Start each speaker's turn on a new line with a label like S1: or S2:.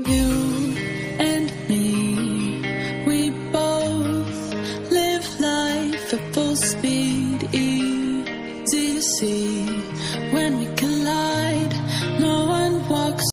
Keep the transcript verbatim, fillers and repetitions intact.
S1: You and me, we both live life at full speed, easy to see. When